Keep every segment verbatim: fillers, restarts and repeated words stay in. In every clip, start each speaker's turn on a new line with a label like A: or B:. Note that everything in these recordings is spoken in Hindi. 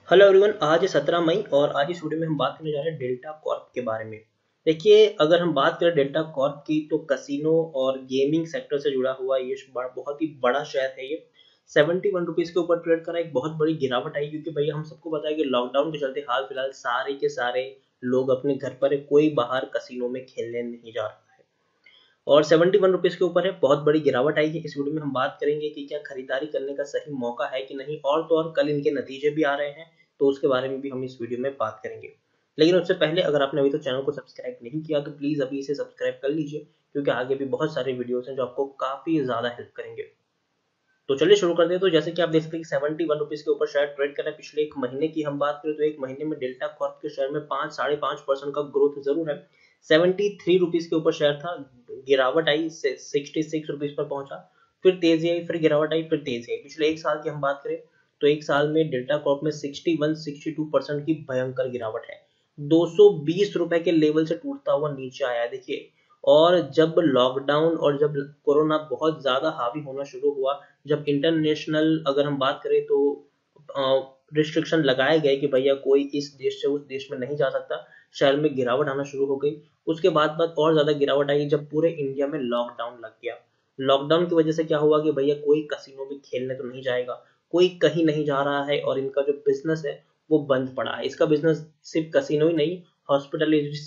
A: हेलो एवरीवन, आज है सत्रह मई और आज इस वीडियो में हम बात करने जा रहे हैं डेल्टा कॉर्प के बारे में। देखिए, अगर हम बात करें डेल्टा कॉर्प की तो कसिनो और गेमिंग सेक्टर से जुड़ा हुआ ये ब- बहुत ही बड़ा शेयर है। ये सेवेंटी वन रुपीज के ऊपर ट्रेड करा, एक बहुत बड़ी गिरावट आई क्योंकि भैया हम सबको पता है कि लॉकडाउन के चलते हाल फिलहाल सारे के सारे लोग अपने घर पर है, कोई बाहर कसिनो में खेलने नहीं जा रहा है और सेवेंटी वन रुपीज के ऊपर है, बहुत बड़ी गिरावट आई है। इस वीडियो में हम बात करेंगे कि क्या खरीदारी करने का सही मौका है कि नहीं, और तो और कल इनके नतीजे भी आ रहे हैं तो उसके बारे में भी हम इस वीडियो में बात करेंगे। लेकिन उससे पहले अगर आपने अभी तो चैनल को सब्सक्राइब नहीं किया तो प्लीज अभी इसे सब्सक्राइब कर लीजिए, क्योंकि आगे भी बहुत सारे वीडियोस हैं जो आपको काफी ज्यादा हेल्प करेंगे। तो चलिए शुरू करते हैं। तो जैसे कि आप देख सकते हैं कि सेवेंटी वन रुपीज के ऊपर शेयर ट्रेड कर रहा है। पिछले एक महीने की हम बात करें तो एक महीने में डेल्टा कॉर्प के शेयर में पांच साढ़े पांच परसेंट का ग्रोथ जरूर है। सेवेंटी थ्री रुपीज के ऊपर शेयर था, गिरावट आई, सिक्सटी सिक्स रुपीज पर पहुंचा, फिर तेजी आई, फिर गिरावट आई, फिर तेजी आई। पिछले एक साल की हम बात करें तो एक साल में डेल्टा कॉर्प में sixty one sixty two percent की भयंकर गिरावट है। दो सौ बीस रुपए के लेवल से टूटता हुआ नीचे आया है। देखिए, और जब लॉकडाउन और जब कोरोना बहुत ज्यादा हावी होना शुरू हुआ, जब इंटरनेशनल अगर हम बात करें तो रिस्ट्रिक्शन लगाए गए कि भैया कोई इस देश से उस देश में नहीं जा सकता, शहर में गिरावट आना शुरू हो गई। उसके बाद बाद और ज्यादा गिरावट आई जब पूरे इंडिया में लॉकडाउन लग गया। लॉकडाउन की वजह से क्या हुआ कि भैया कोई कसिनो में खेलने तो नहीं जाएगा, कोई कहीं नहीं जा रहा है और इनका जो बिजनेस है वो बंद पड़ा है। इसका बिजनेस सिर्फ कसिनो ही नहीं, हॉस्पिटलिटी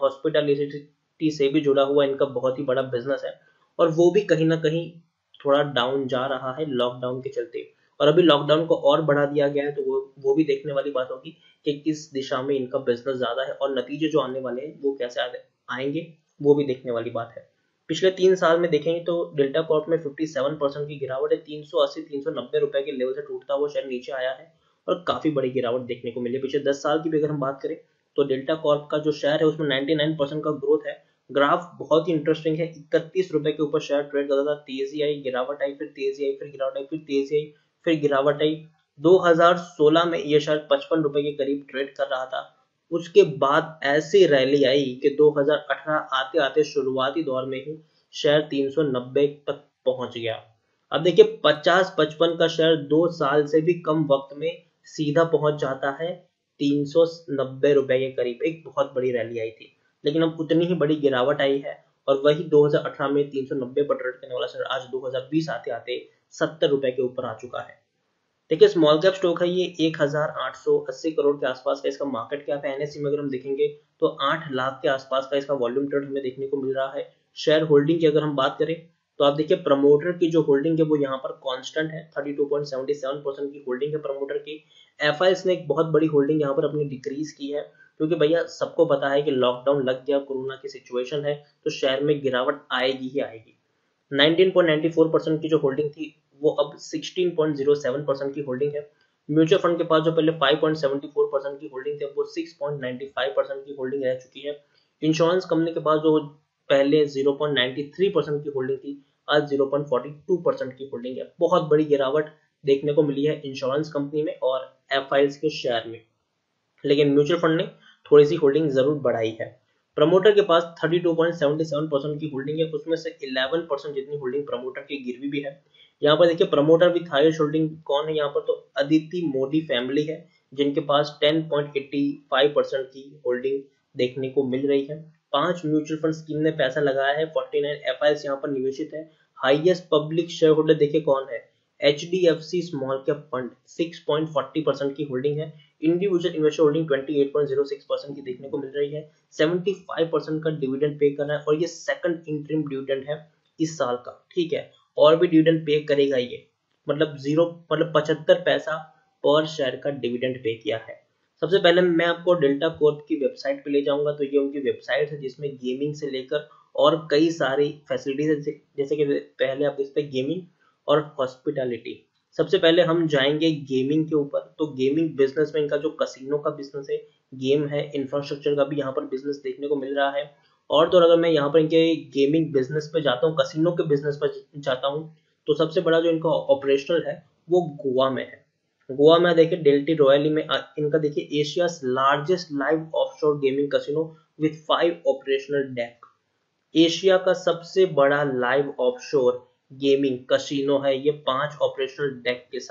A: हॉस्पिटलिटी से भी जुड़ा हुआ इनका बहुत ही बड़ा बिजनेस है और वो भी कहीं ना कहीं थोड़ा डाउन जा रहा है लॉकडाउन के चलते। और अभी लॉकडाउन को और बढ़ा दिया गया है तो वो वो भी देखने वाली बात होगी कि किस दिशा में इनका बिजनेस ज्यादा है और नतीजे जो आने वाले हैं वो कैसे आएंगे, वो भी देखने वाली बात है। पिछले तीन साल में देखेंगे तो डेल्टा कॉर्प में फिफ्टी सेवन परसेंट की गिरावट है। तीन सौ अस्सी तीन सौ नब्बे रुपए के लेवल से टूटता हुआ शेयर नीचे आया है और काफी बड़ी गिरावट देखने को मिली है। पिछले दस साल की भी अगर हम बात करें तो डेल्टा कॉर्प का जो शेयर है उसमें नाइन्टी नाइन परसेंट का ग्रोथ है। ग्राफ बहुत ही इंटरेस्टिंग है। इकतीस रुपए के ऊपर शेयर ट्रेड करता था, तेजी आई, गिरावट आई, फिर तेजी आई, फिर गिरावट आई, फिर तेजी आई, फिर गिरावट आई। दो हज़ार सोलह में ये शेयर पचपन रुपए के करीब ट्रेड कर रहा था। उसके बाद ऐसी रैली आई कि दो हज़ार अठारह आते आते शुरुआती दौर में ही शेयर तीन सौ नब्बे तक पहुंच गया। अब देखिए, पचास पचपन का शेयर दो साल से भी कम वक्त में सीधा पहुंच जाता है तीन सौ नब्बे रुपए के करीब। एक बहुत बड़ी रैली आई थी, लेकिन अब उतनी ही बड़ी गिरावट आई है और वही दो हज़ार अठारह में तीन सौ नब्बे पर ट्रेड करने वाला शेयर आज दो हज़ार बीस आते आते सत्तर रुपए के ऊपर आ चुका है। देखिए, स्मॉल कैप स्टॉक है ये, एक हज़ार आठ सौ अस्सी करोड़ के आसपास का इसका मार्केट कैप है। एनएससी में अगर हम देखेंगे तो आठ लाख के आसपास का इसका वॉल्यूम ट्रेड हमें देखने को मिल रहा है। शेयर होल्डिंग की अगर हम बात करें तो आप देखिए, प्रमोटर की जो होल्डिंग है वो यहाँ पर कांस्टेंट है, thirty two point seven seven percent की होल्डिंग है प्रमोटर की। एफआईएस ने एक बहुत बड़ी होल्डिंग यहाँ पर अपनी डिक्रीज की है, क्योंकि भैया सबको पता है कि लॉकडाउन लग गया, कोरोना की सिचुएशन है तो शेयर में गिरावट आएगी ही आएगी। Nineteen point ninety four percent की जो होल्डिंग थी वो अब sixteen point zero seven percent की होल्डिंग है। म्यूचुअल फंड के पास जो पहले five point seven four percent की होल्डिंग थी वो six point nine five percent की होल्डिंग रह चुकी है। इंश्योरेंस कंपनी के पास जो पहले zero point nine three percent की होल्डिंग थी आज zero point four two percent की होल्डिंग है। बहुत बड़ी गिरावट देखने को मिली है इंश्योरेंस कंपनी में और एफआईएस के शेयर में, लेकिन म्यूचुअल फंड ने थोड़ी सी होल्डिंग जरूर बढ़ाई है। प्रमोटर के पास thirty two point seven seven percent की होल्डिंग है, उसमें से इलेवन परसेंट जितनी होल्डिंग प्रमोटर की गिरवी भी है। यहाँ पर देखिए, प्रमोटर विथ हाईएस्ट होल्डिंग कौन है यहाँ पर, तो अदिति मोदी फैमिली है, जिनके पास ten point eighty five percent की होल्डिंग देखने को मिल रही है। पांच म्यूचुअल फंड स्कीम ने पैसा लगाया है, फोर्टी नाइन एफआईएस यहाँ पर निवेशित है। हाईएस्ट पब्लिक शेयर होल्डर देखिए कौन है, H D F C small cap fund, six point four zero percent की होल्डिंग है। Individual investor holding twenty eight point zero six percent की देखने को मिल रही है। सेवेंटी फाइव परसेंट का डिविडेंड पे कर रहा है और ये सेकंड इंटरिम डिविडेंड है इस साल का, ठीक है। और भी डिविडेंड पे करेगा ये, मतलब जीरो मतलब पचहत्तर पैसा पर शेयर का डिविडेंड पे किया है। सबसे पहले मैं आपको डेल्टा कॉर्प की वेबसाइट पे ले जाऊंगा, तो ये उनकी वेबसाइट है जिसमें गेमिंग से लेकर और कई सारी फैसिलिटीज है, जैसे कि पहले आप देखते हैं गेमिंग और हॉस्पिटैलिटी। सबसे पहले हम जाएंगे गेमिंग के ऊपर। तो गेमिंग बिजनेस में इनका जो कसिनो का बिजनेस है, गेम है, इंफ्रास्ट्रक्चर का भी यहाँ पर बिजनेस देखने को मिल रहा है। और तो अगर मैं यहाँ पर इनके गेमिंग बिजनेस पे जाता हूँ, कसिनो के बिजनेस पर जाता हूँ, तो सबसे बड़ा जो इनका ऑपरेशनल है वो गोवा में है। गोवा में देखिए डेल्टी रॉयली में इनका देखिए Asia largest live offshore gaming casino with five operational deck. Asia का सबसे बड़ा लाइव ऑफशोर गेमिंग कसिनो है ये, पांच ऑपरेशनल डेक के साथ।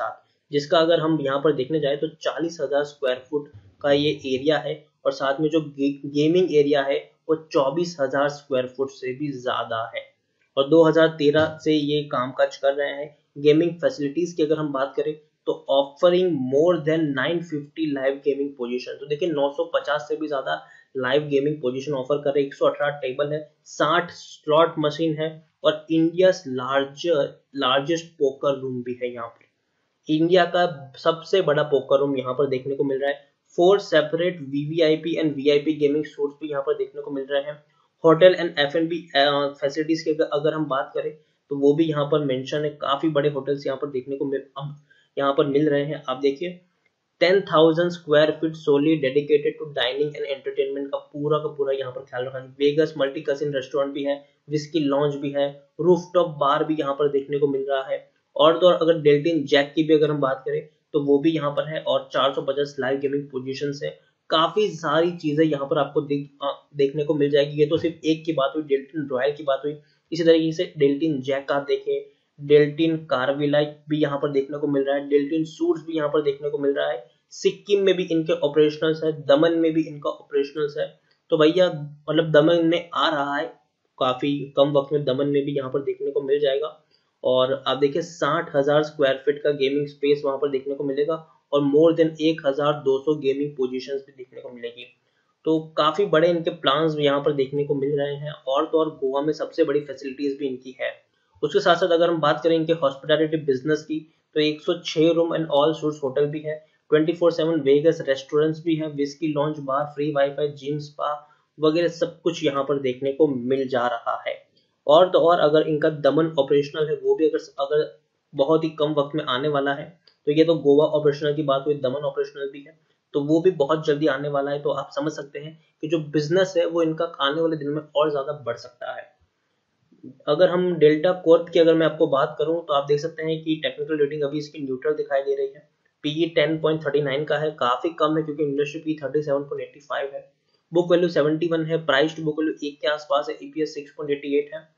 A: जिसका अगर हम यहाँ पर देखने जाए तो चालीस हजार स्क्वायर फुट का ये एरिया है, और साथ में जो गे, गेमिंग एरिया है वो चौबीस हजार स्क्वायर फुट से भी ज्यादा है, और दो हज़ार तेरह से ये कामकाज कर रहे हैं। गेमिंग फैसिलिटीज की अगर हम बात करें तो ऑफरिंग मोर देन नौ सौ पचास लाइव गेमिंग पोजीशन, तो देखिए नौ सौ पचास से भी ज्यादा लाइव गेमिंग पोजीशन ऑफर कर रहे हैं। एक सौ अठारह टेबल है, साठ स्लॉट मशीन है, और India larger largest poker room भी है यहाँ पर। इंडिया का सबसे बड़ा पोकर रूम यहाँ पर देखने को मिल रहा है। Four separate VVIP and VIP gaming suites भी यहाँ पर देखने को मिल रहे हैं। Hotel and F and B facilities की अगर हम बात करें तो वो भी यहाँ पर मेंशन है। काफी बड़े होटल्स यहाँ पर देखने को मिल यहाँ पर मिल रहे हैं। आप देखिए ten thousand square feet solely dedicated to dining and entertainment का पूरा का पूरा यहाँ पर ख्याल रखा है। वेगस मल्टी कसिन रेस्टोरेंट भी है, विस्की लॉन्च भी है, रूफटॉप बार भी यहाँ पर देखने को मिल रहा है। और तो और अगर डेल्टिन जैक की भी अगर हम बात करें तो वो भी यहाँ पर है, और चार सौ पचास लाइव गेमिंग पोजीशन है। काफी सारी चीजें यहाँ पर आपको देख, आ, देखने को मिल जाएगी। ये तो सिर्फ एक की बात हुई, डेल्टिन रॉयल की बात हुई। इसी तरीके से डेल्टिन जैक आप देखें, डेल्टिन कारविला भी यहाँ पर देखने को मिल रहा है, डेल्टिन सूट्स भी यहाँ पर देखने को मिल रहा है। सिक्किम में भी इनके ऑपरेशनल्स है, दमन में भी इनका ऑपरेशनल्स है। तो भैया मतलब दमन में आ रहा है, काफी कम वक्त में दमन में भी यहाँ पर देखने को मिल जाएगा। और आप देखिए साठ हजार स्क्वायर फीट का गेमिंग स्पेस वहां पर देखने को मिलेगा, और मोर देन एक हजार दो सौ गेमिंग पोजीशंस भी देखने को मिलेगी। तो काफी बड़े इनके प्लान्स यहाँ पर देखने को मिल रहे हैं। और तो और गोवा में सबसे बड़ी फैसिलिटीज भी इनकी है। उसके साथ साथ अगर हम बात करें इनके हॉस्पिटैलिटी बिजनेस की तो एक सौ छह room and all suites hotel भी है, twenty four seven Vegas restaurants भी है, whisky lounge bar, free wifi, gym, spa वगैरह सब कुछ यहाँ पर देखने को मिल जा रहा है। और तो और अगर इनका दमन ऑपरेशनल है वो भी अगर अगर बहुत ही कम वक्त में आने वाला है। तो ये तो गोवा ऑपरेशनल की बात हुई, दमन ऑपरेशनल भी है तो वो भी बहुत जल्दी आने वाला है। तो आप समझ सकते हैं कि जो बिजनेस है वो इनका आने वाले दिन में और ज्यादा बढ़ सकता है। अगर हम डेल्टा कॉर्प की अगर मैं आपको बात करूं तो आप देख सकते हैं कि टेक्निकल रेटिंग अभी इसकी न्यूट्रल दिखाई दे रही है। PE ten point thirty nine का है, काफी कम है क्योंकि industry P thirty seven point eighty five है। बुक वैल्यू सेवेंटी वन है, प्राइस टू बुक वैल्यू एक के आसपास है, EPS six point eighty eight है,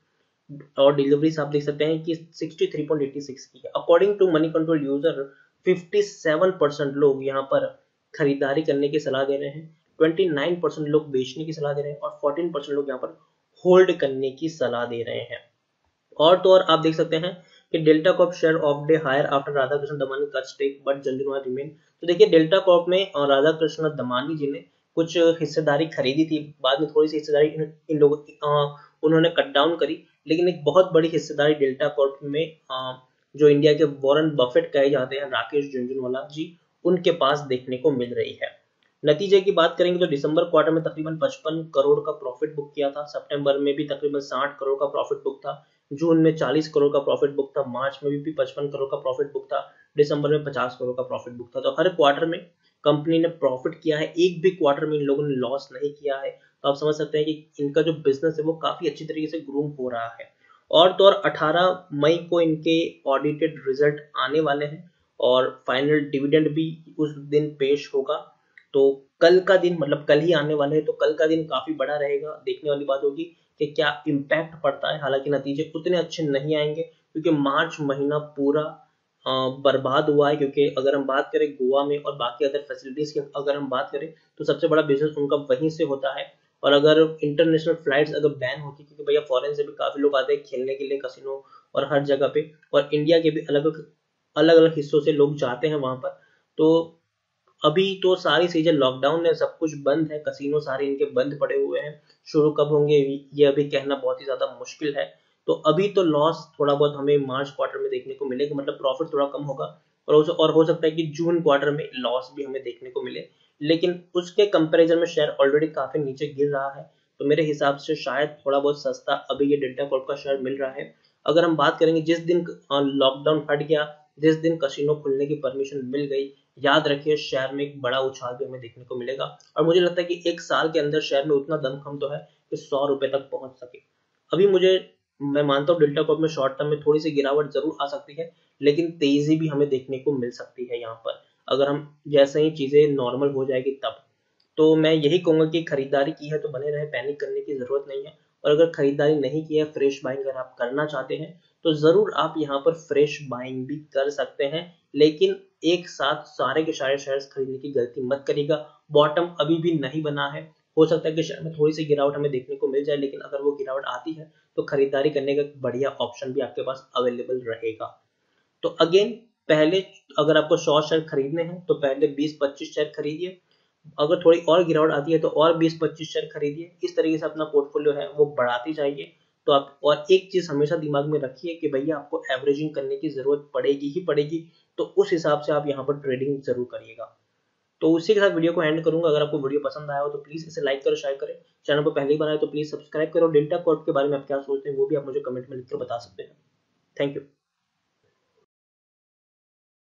A: और डिलीवरीज आप देख सकते हैं कि sixty three point eighty six की है। According to Moneycontrol user fifty seven percent लोग यहाँ पर खरीदारी करने की सलाह दे रहे हैं, ट्वेंटी नाइन परसेंट लोग बेचने की सलाह दे रहे हैं, और फोर्टीन परसेंट लोग यहाँ पर होल्ड करने की सलाह दे रहे हैं। और तो और आप देख सकते हैं कि Delta Corp share off day higher after Radhakishan Damani cut stake but जल्दी नॉट रिमेन। तो देखिए डेल्टा कॉर्प में राधाकृष्ण दमानी जी ने कुछ हिस्सेदारी खरीदी थी, बाद में थोड़ी सी हिस्सेदारी इन, इन लोगों की उन्होंने कट डाउन करी, लेकिन एक बहुत बड़ी हिस्सेदारी डेल्टा कॉर्प में आ, जो इंडिया के वॉरेन बफेट कहे जाते हैं राकेश झुनझुनवाला जी, उनके पास देखने को मिल रही है। नतीजे की बात करेंगे तो दिसंबर क्वार्टर में तकरीबन पचपन करोड़ का प्रॉफिट बुक किया था, सितंबर में भी तकरीबन साठ करोड़ का प्रॉफिट बुक था, जून में चालीस करोड़ का प्रॉफिट बुक था, मार्च में भी पचपन करोड़ का प्रॉफिट बुक था, दिसंबर में पचास करोड़ का प्रॉफिट बुक था। तो हर क्वार्टर में कंपनी ने प्रॉफिट किया है, एक भी क्वार्टर में इन लोगों ने लॉस नहीं किया है। तो आप समझ सकते हैं कि इनका जो बिजनेस है वो काफी अच्छी तरीके से ग्रूम हो रहा है। और तो और अठारह मई को इनके ऑडिटेड रिजल्ट आने वाले हैं, और फाइनल डिविडेंड भी उस दिन पेश होगा। तो कल का दिन मतलब कल ही आने वाले हैं, तो कल का दिन काफी बड़ा रहेगा, देखने वाली बात होगी कि क्या इम्पैक्ट पड़ता है। हालांकि नतीजे उतने अच्छे नहीं आएंगे क्योंकि मार्च महीना पूरा बर्बाद हुआ है। क्योंकि अगर हम बात करें गोवा में और बाकी अदर फैसिलिटीज की अगर हम बात करें तो सबसे बड़ा बिजनेस उनका वहीं से होता है। और अगर इंटरनेशनल फ्लाइट्स अगर बैन होती, क्योंकि भैया फॉरेन से भी काफी लोग आते हैं खेलने के लिए कसिनो और हर जगह पे, और इंडिया के भी अलग अलग अलग हिस्सों से लोग जाते हैं वहां पर। तो अभी तो सारी चीजें लॉकडाउन है, सब कुछ बंद है, कसिनो सारे इनके बंद पड़े हुए हैं। शुरू कब होंगे ये अभी कहना बहुत ही ज्यादा मुश्किल है। तो अभी तो लॉस थोड़ा बहुत हमें मार्च क्वार्टर में देखने को मिलेगा, मतलब प्रॉफिट थोड़ा कम होगा, और और हो सकता है कि जून क्वार्टर में लॉस भी हमें देखने को मिले। लेकिन उसके कंपैरिजन में शेयर ऑलरेडी काफी नीचे गिर रहा है, तो मेरे हिसाब से शायद थोड़ा बहुत सस्ता अभी ये डेल्टा कॉर्प का शेयर मिल रहा है। अगर हम बात करेंगे जिस दिन लॉकडाउन हट गया, जिस दिन कसिनो खुलने की परमिशन मिल गई, याद रखिए शेयर में एक बड़ा उछाल भी हमें देखने को मिलेगा। और मुझे लगता है कि एक साल के अंदर शेयर में उतना दमखम तो है कि सौ रुपए तक पहुंच सके। अभी मुझे मैं मानता हूँ डेल्टा कॉर्प में शॉर्ट टर्म में थोड़ी सी गिरावट जरूर आ सकती है, लेकिन तेजी भी हमें देखने को मिल सकती है यहाँ पर, अगर हम जैसे ही चीजें नॉर्मल हो जाएगी तब। तो मैं यही कहूंगा कि खरीदारी की है तो बने रहे, पैनिक करने की जरूरत नहीं है। और अगर खरीदारी नहीं की है, फ्रेश बाइंग अगर आप करना चाहते हैं तो जरूर आप यहाँ पर फ्रेश बाइंग भी कर सकते हैं, लेकिन एक साथ सारे के सारे शेयर्स खरीदने की गलती मत करिएगा। बॉटम अभी भी नहीं बना है, हो सकता है कि शेयर में थोड़ी सी गिरावट हमें देखने को मिल जाए, लेकिन अगर वो गिरावट आती है तो खरीदारी करने का बढ़िया ऑप्शन भी आपके पास अवेलेबल रहेगा। तो अगेन, पहले अगर आपको सौ शेयर खरीदने हैं तो पहले बीस पच्चीस शेयर खरीदिए, अगर थोड़ी और गिरावट आती है तो और बीस पच्चीस शेयर खरीदिए। इस तरीके से अपना पोर्टफोलियो है वो बढ़ाते जाइए। तो आप और एक चीज हमेशा दिमाग में रखिए कि भैया आपको एवरेजिंग करने की जरूरत पड़ेगी ही पड़ेगी, तो उस हिसाब से आप यहाँ पर ट्रेडिंग जरूर करिएगा। तो उसी के साथ वीडियो को एंड करूंगा। अगर आपको वीडियो पसंद आया हो तो प्लीज इसे लाइक करो, शेयर करें। चैनल पर पहली बार आए तो प्लीज सब्सक्राइब करो। डेल्टा कॉर्प के बारे में आप क्या सोचते हैं वो भी आप मुझे कमेंट में लिखकर बता सकते हैं। Thank you.